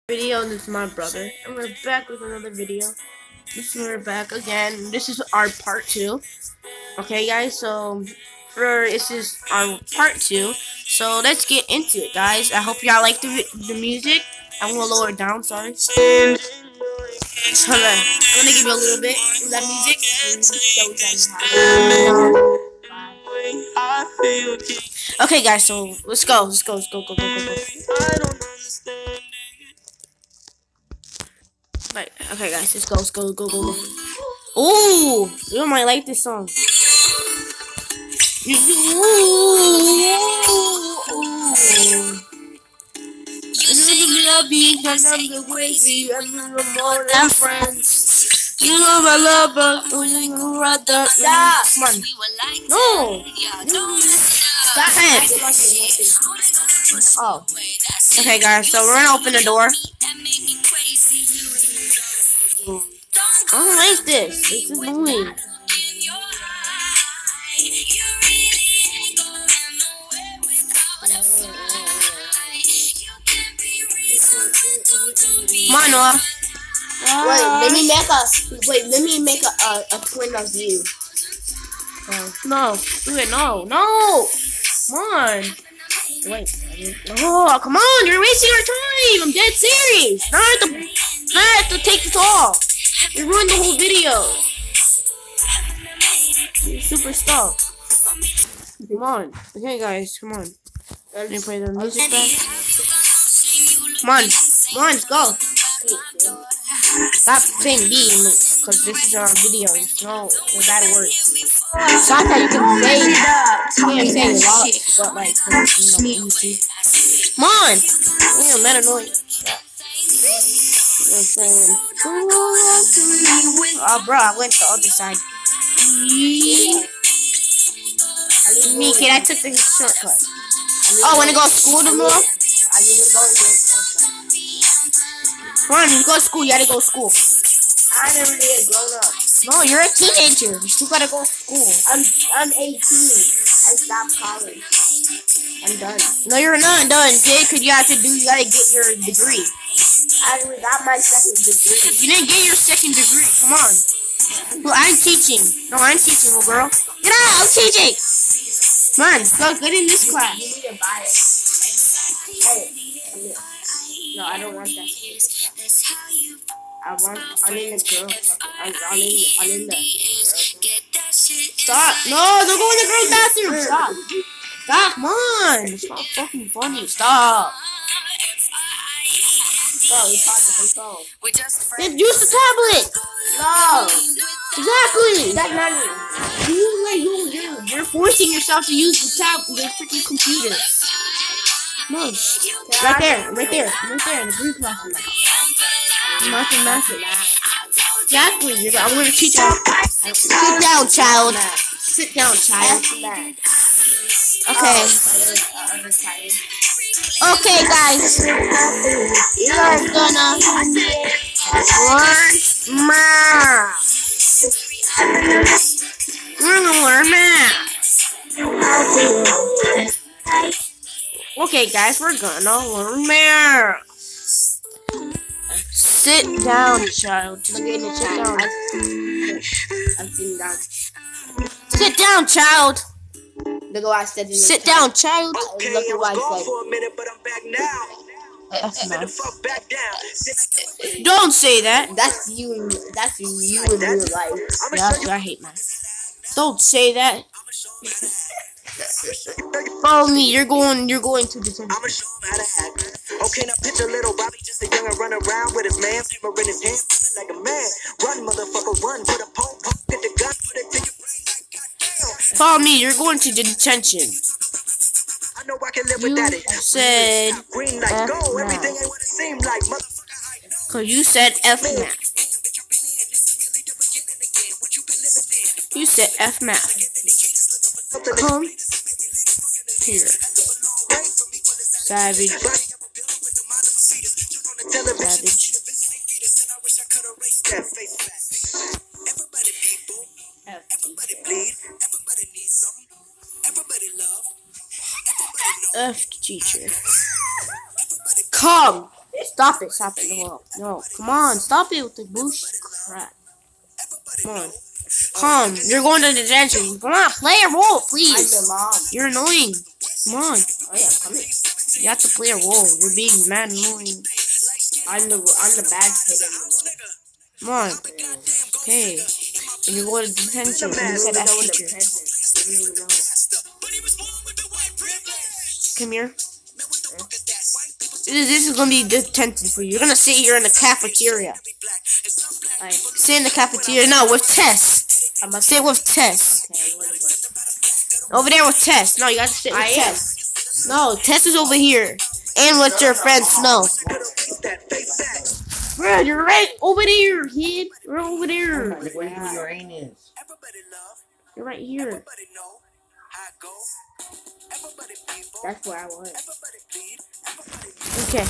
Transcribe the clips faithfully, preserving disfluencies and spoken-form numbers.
Video, and this is my brother, and we're back with another video. This is we're back again. This is our part two. Okay, guys. So for this is our part two. So let's get into it, guys. I hope y'all like the the music. I'm gonna lower it down. Sorry. Hold on. I'm gonna give you a little bit of that music. Okay, guys. So let's go. Let's go. Let's go. Go. Go. Go. Go. Right. Okay, guys, let's go, let's go, go, go, go. Ooh, you might like this song. Ooh, more than friends. You know I love her. You rather. Yeah. Come on. No. Stop it. Oh. Okay, guys. So we're gonna open the door. I don't like this. This is annoying. Come on, Noah. Wait, let me make a wait. Let me make a a, a twin of you. Oh, no, do it. No, no. Come on. Wait. Oh, come on. You're wasting our time. I'm dead serious. Not have to, not have to take this off. You ruined the whole video. You're super stuck. Come on. Okay, guys. Come on. Let me play the music back. Come on. Come on. Let's go. Stop saying B, because this is our video. It's no bad words. It's not that you can say it. You can't say a lot, but like, you know, easy. Come on! Damn, that annoying. You know what I'm saying? Oh, bro, I went to the other side. Me, kid, I took the shortcut. Oh, wanna go to school tomorrow? Come on, you go to school. You gotta go to school. I never did grown up. No, you're a teenager. You still gotta go to school. I'm I'm eighteen. I stopped college. I'm done. No, you're not done, kid. Cause you have to do. You gotta get your degree. I already got my second degree. You didn't get your second degree. Come on. Well, I'm teaching. No, I'm teaching, little girl. Get out! I'm teaching. Come on, go get in this class. You need to buy it. Hey, no, I don't want that. I want. I need the girl. I, I need. I need the girl. Stop! No, don't go in the girl's bathroom. Stop! Stop! Come on! It's not fucking funny. Stop! Bro, it's hard to control. Then use the tablet. No. Exactly. That's not it. You like you you you're forcing yourself to use the tab the freaking computer. No, right there, right there, right there in the green classroom. Nothing massive. Exactly. You're, I'm gonna teach you. Sit down, child. Sit down, child. Okay. Okay, guys. You're gonna learn math. You're gonna learn math. Okay, guys, we're gonna learn math. Sit down, child. Sit down. I'm sitting down. Sit down, child. Look at what I said. Sit down, child. Okay, look at what I said. For a minute, but I'm back now. That's nice. Fuck back down. Don't say that. That's you. That's you in real life. Yeah, that's what I hate math. Don't say that. Follow me. You're going. You're going to detention. I'ma show him how to act. Okay, now picture little Bobby, just a young and run around with his man, hammer in his hand, feeling like a man. Run, motherfucker, run. Put a pole, pole, get the gun, put it to your brain like goddamn. Follow me. You're going to detention. I know I can live You without it. said Green like F gold, math. everything ain't what it seemed like, motherfucker. Cause you said F math. You said F math. Come here. Savage. Savage. Everybody bleed, everybody needs something, everybody love. F teacher. Come. Stop it, stop it. No, no. Come on, stop it with the bullshit crap. Come on. Come, you're going to detention. Come on, play a role, please. I'm your mom. You're annoying. Come on. Oh yeah, come here. You have to play a role. You're being mad annoying. I'm the I'm the bad kid in the world. Come on. Okay. And you're going to detention. Man, You said I that don't know the teacher. present. I don't even know. Come here. This this is gonna be detention for you. You're gonna sit here in the cafeteria. Alright. Sit in the cafeteria. No, with Tess. I'm about to Sit with Tess. okay, I'm gonna work. Over there with Tess. No, you gotta sit with I am. Tess. No, Tess is over here. And with your friend Snow. Bro, you're right over there, kid. You're over there. Oh my Where God. your aim is. You're right here. That's where I was. Okay.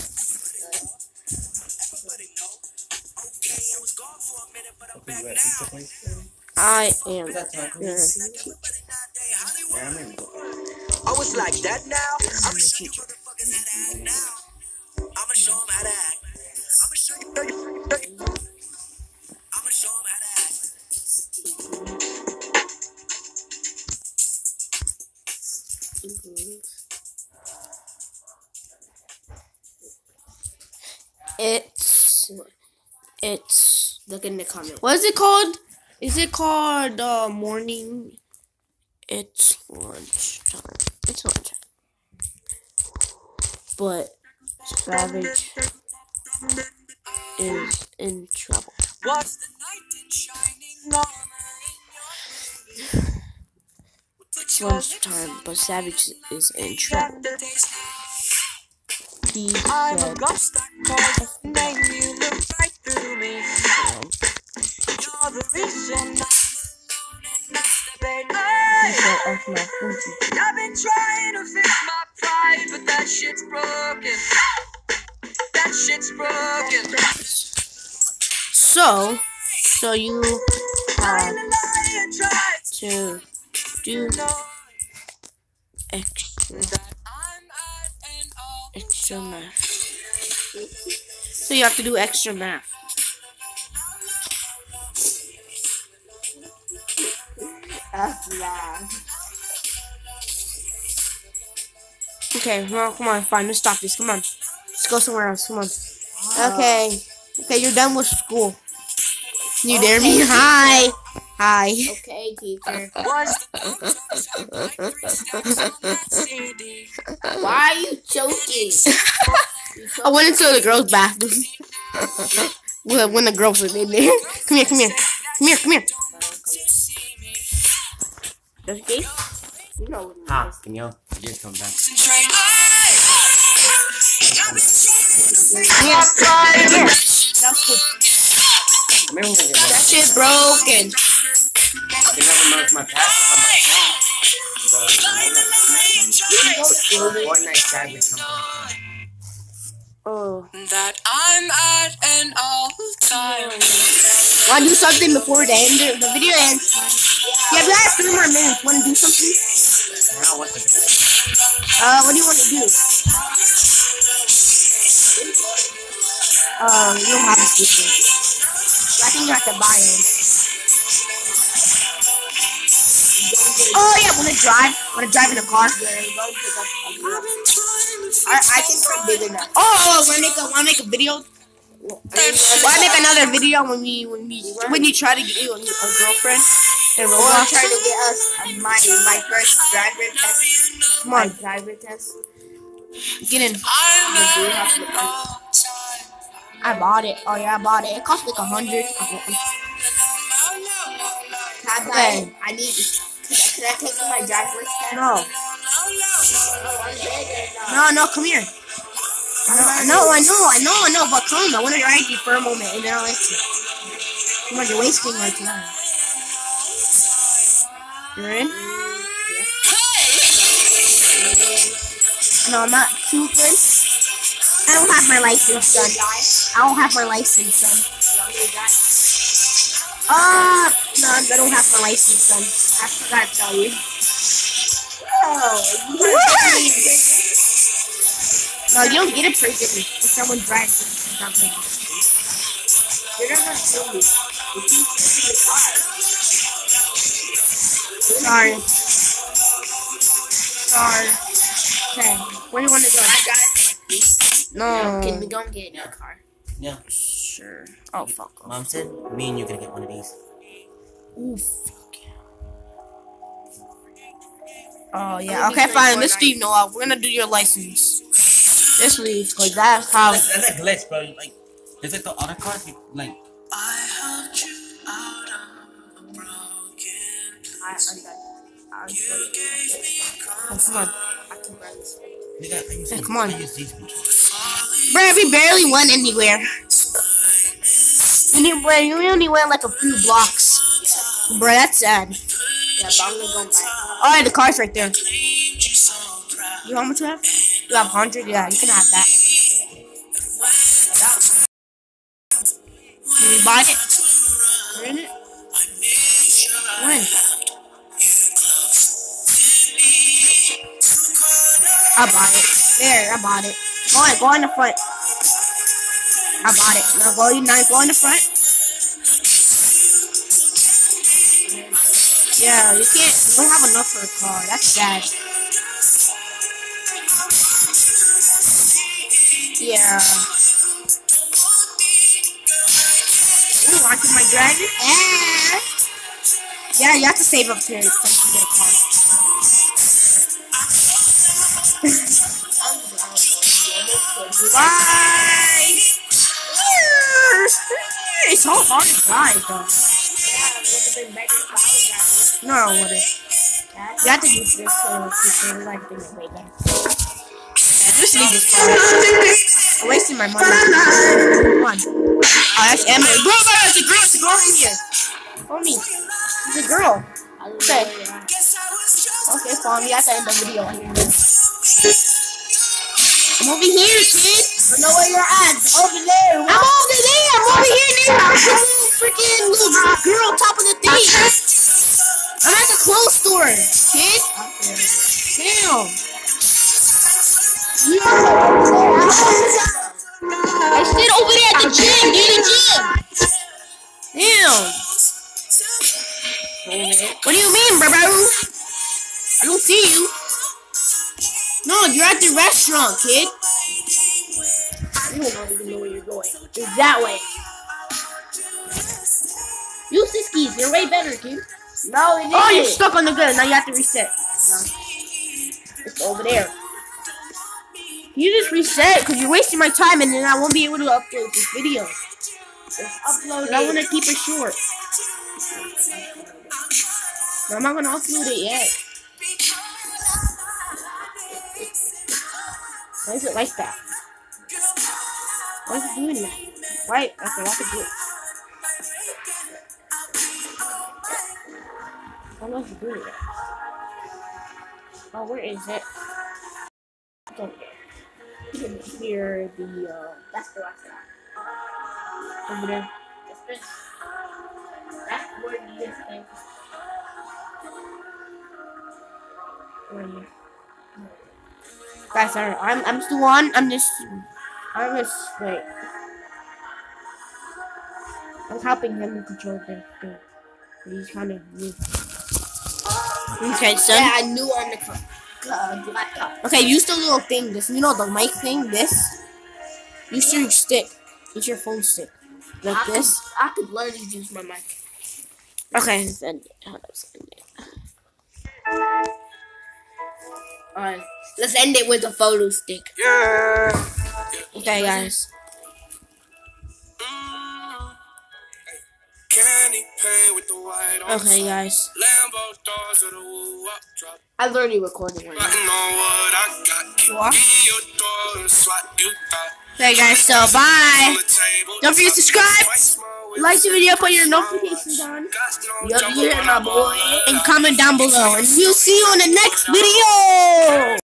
I am your teacher. Yeah, I'm in. Oh, it's like that now? I'm your teacher. I'ma show 'em how to act. I'ma show you, I'ma show 'em how to act. It's it's Look in the comment. what is it called? Is it called uh morning? It's lunch time. It's lunch time. But Savage is in trouble. What's the night in shining armor in your It's lunch time, but Savage is in trouble. He I'm a said ghost that calls your name. You look right through me. You're the reason I'm alone and masturbate. he Hey, said F my food teacher. I've been trying to fix my pride, but that shit's broken. That shit's broken. So so you have Trying to lie and try to do to know extra that I'm at an all. extra math. So you have to do extra math. That's bad. Okay, well, come on, fine, let's stop this. Come on. Let's go somewhere else. Come on. Okay. Okay, you're done with school. You dare me? Hi. Hi. Okay, teacher. Was the Why are you choking? I went into the girls' bathroom. when when the girls were in there. Come here, come here. Come here, come here. That's okay? You know what it Ah, is. can you just come back? Come here. Come here. That's good. Come here when I get That back. shit's broken. You never know if my password on my phone. The Fortnite Savage something. Oh. that I'm at an all time. Wanna do something before the end of the video ends? Yeah, we have three more minutes. Wanna do something? Now what the Uh, what do you want to do? Uh, you don't have a speaker. I think you have to buy it. Oh yeah, wanna drive? Wanna drive in a car? I I think I'm big enough. Oh, oh, wanna make a wanna make a video? Wanna make another video when we when we when you try to get you a, a girlfriend and Or Roblox? trying to get us my my first driver test. Come My on, driver test. get in. You do have to buy I bought it. Oh yeah, I bought it. It cost like a hundred. Can I buy it? I need. Can I, can I take my driver's test? No, Oh, I'm bigger now. no, no. Come here. No, I know, I know, I know, I know. But come, I want to ride you for a moment, and then I'll let you. Come on, you're wasting my time. You're in? No, I'm not too good. I don't have my license, son. I don't have my license, son. Ah, uh, no, I don't have my license, son. I forgot to tell you. Oh, you No, you don't get a prison if someone drives you or something. You're not gonna kill me. You keep pushing the car. Sorry. Sorry. Okay, where do you want to go? I drive. No. Can we go and get in a car? Yeah. Sure. Oh, fuck off. Mom said me and you gonna get one of these. Ooh, fuck yeah. Oh, yeah. Okay, fine. Let's leave, Noah. We're gonna do your license. Let's leave, because that's how... That's, that's a glitch, bro. Like, it's like the other cars, you, like... I helped you out of a broken I, I'm done. I'm you gave me Oh, come on. I can run this way. Nigga, I use Hey, these- come on. I use these controllers. Bruh, we barely went anywhere. We only, we only went like a few blocks. Bruh, that's sad. Yeah, but I'm gonna go and buy it. Alright, the car's right there. You know how much you have? You have one hundred? Yeah, you can have that. Can we buy it? We're in it? When? I bought it. There, I bought it. Go on, go in the front. I bought it. Now go, now go in the front. Yeah, you can't, you don't have enough for a car. That's sad. Yeah. Ooh, I my dragon. Yeah. Yeah, you have to save up to it so you can get a car. Bye. It's so hard to drive though. No, I wouldn't. You have to use this so you can like do it way down. Just leave this car. I'm wasting my money. Come on. Oh, that's Emily. Bro, bro, it's a girl. It's a girl in here. Follow me. It's a girl. Okay. Okay, follow me. I have to end the video. I'm over here, kid. I know where you're at. Over there. I'm over there. I'm over here, nigga. I'm a little freaking little girl on top of the thing. I'm at the clothes store, kid. Damn. I stayed over there at the gym, dude, the gym. Damn. What do you mean, bro? I don't see you. No, you're at the restaurant, kid. You don't even know where you're going. It's that way. Use the skis. You're way better, kid. No, it isn't. Oh, you're stuck on the gun. Now you have to reset. No. It's over there. You just reset because you're wasting my time and then I won't be able to upload this video. Just upload I it. want to keep it short. No, I'm not going to upload it yet. Why is it like that? Why is it doing that? Right? Okay, I have to do it. Why was it doing that? Oh, where is it? It's over there. Here, the, uh, That's the last one. over there. That's this. That's where this thing. Where are you? Guys, sorry, I'm, I'm still on. I'm just, I'm just, wait. I'm helping him control the thing. He's kind of new. Okay, son. Yeah, I knew on the cup. Uh, laptop. Okay, use the little thing. This, you know, the mic thing. This. Use your stick. Use your phone stick. Like I this. Could, I could learn to use my mic. Okay, send it. How do I send it? Alright, let's end it with a photo stick. Yeah. Okay, guys. Okay, guys. I was already recording right now. What? Okay, guys. So, bye. Don't forget to subscribe. Like the video, put your notifications on. Yup, you hear my boy. And comment down below. And we'll see you on the next video.